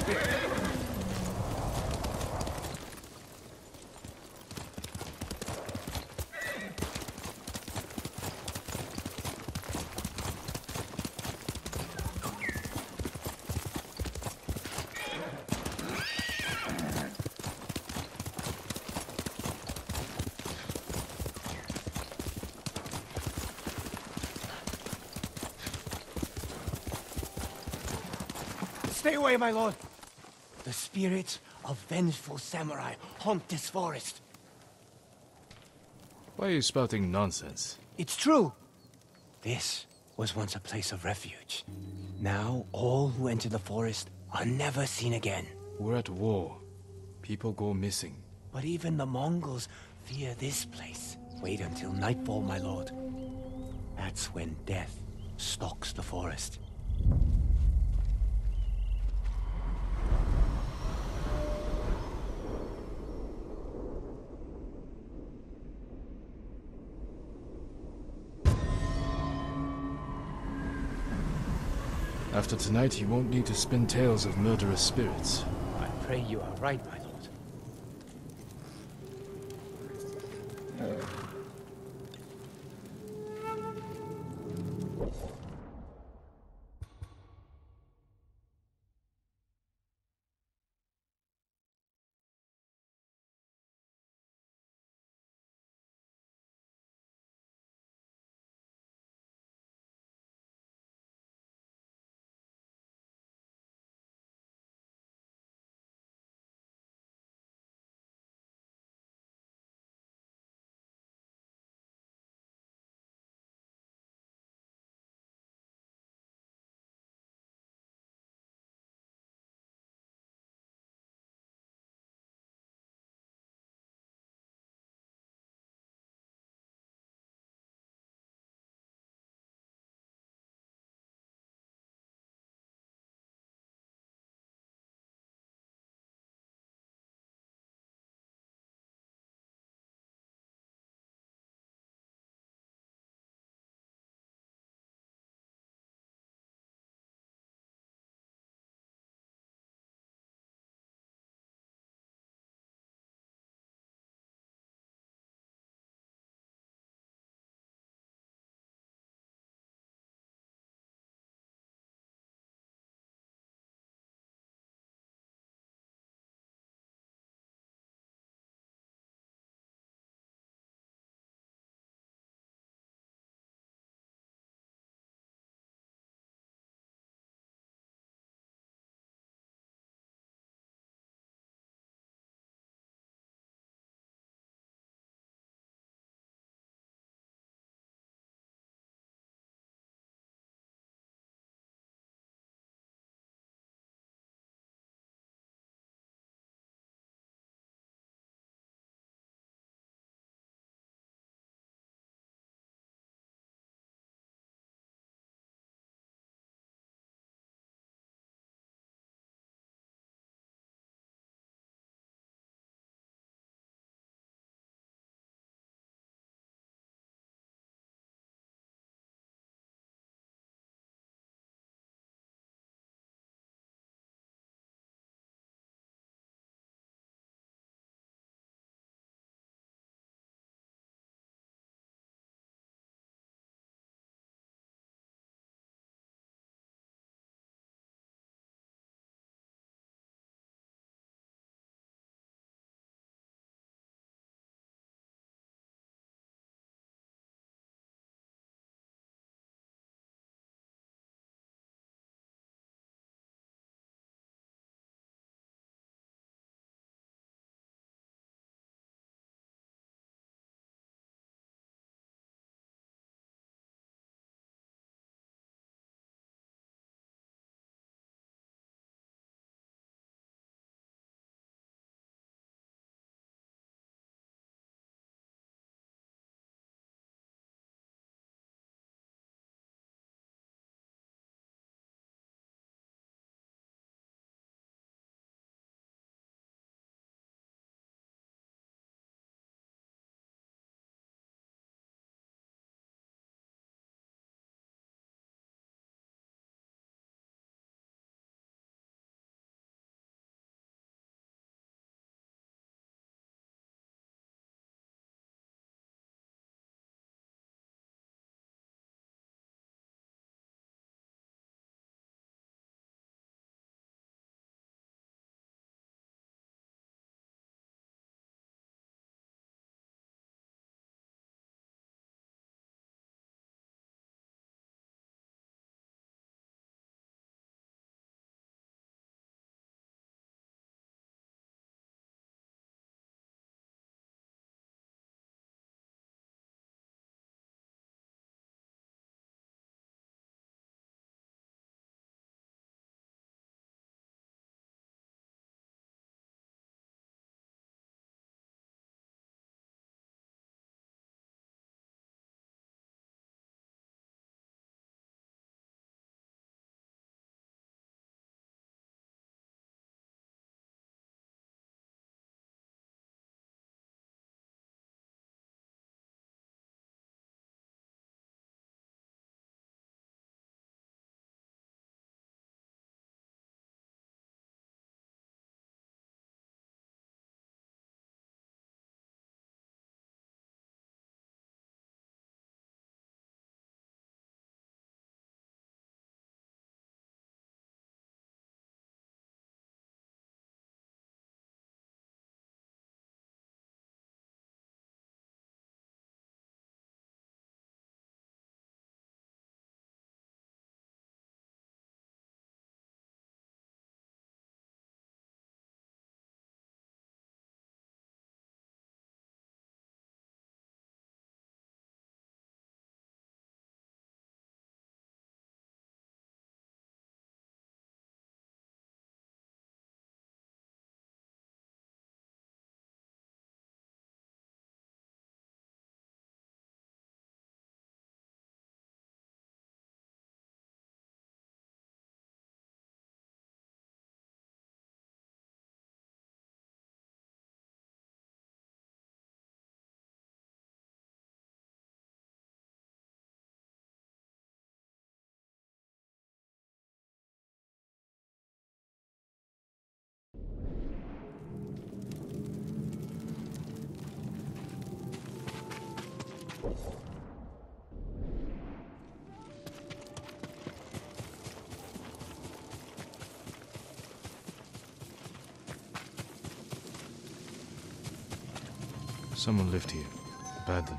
Stay away, my lord! The spirits of vengeful samurai haunt this forest. Why are you spouting nonsense? It's true! This was once a place of refuge. Now, all who enter the forest are never seen again. We're at war. People go missing. But even the Mongols fear this place. Wait until nightfall, my lord. That's when death stalks the forest. After tonight, you won't need to spin tales of murderous spirits. I pray you are right, my lord. Someone lived here, abandoned.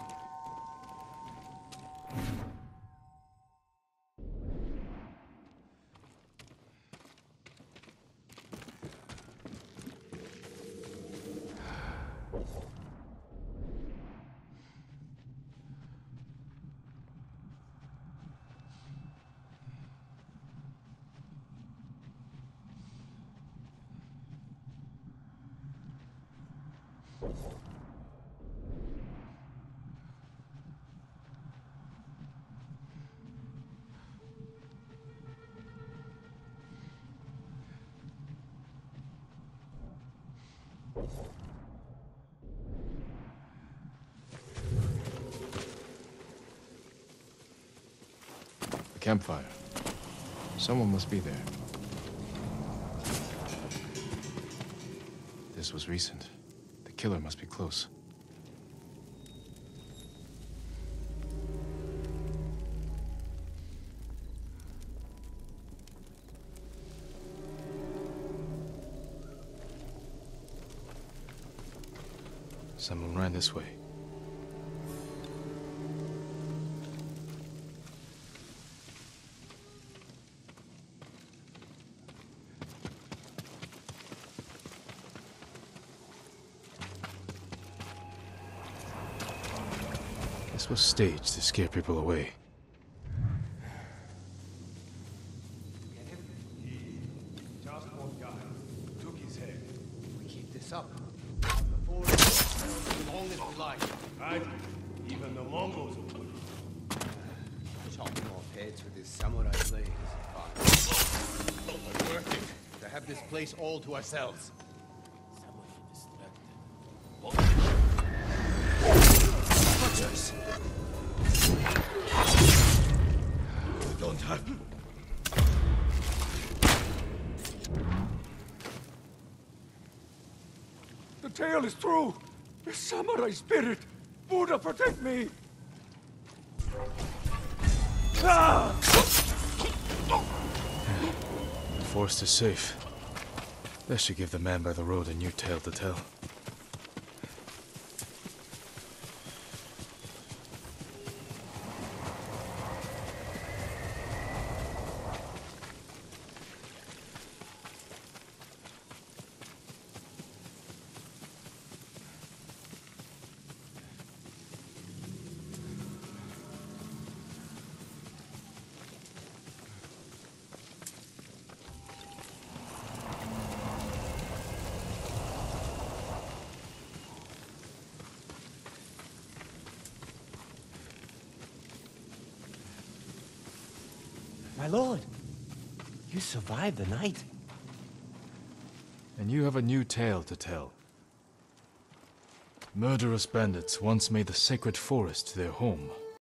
A campfire. Someone must be there. This was recent. The killer must be close. Someone ran this way. This was staged to scare people away. Just one guy took his head. We keep this up. Before as long as we like. Right? Even the Mongols will put Chopping off heads with his samurai blade is fun. But worth it to have this place all to ourselves. Butchers! Don't have. The tale is true! The samurai spirit! Buddha, protect me! Ah! The forest is safe. This should give the man by the road a new tale to tell. My lord, you survived the night. And you have a new tale to tell. Murderous bandits once made the sacred forest their home.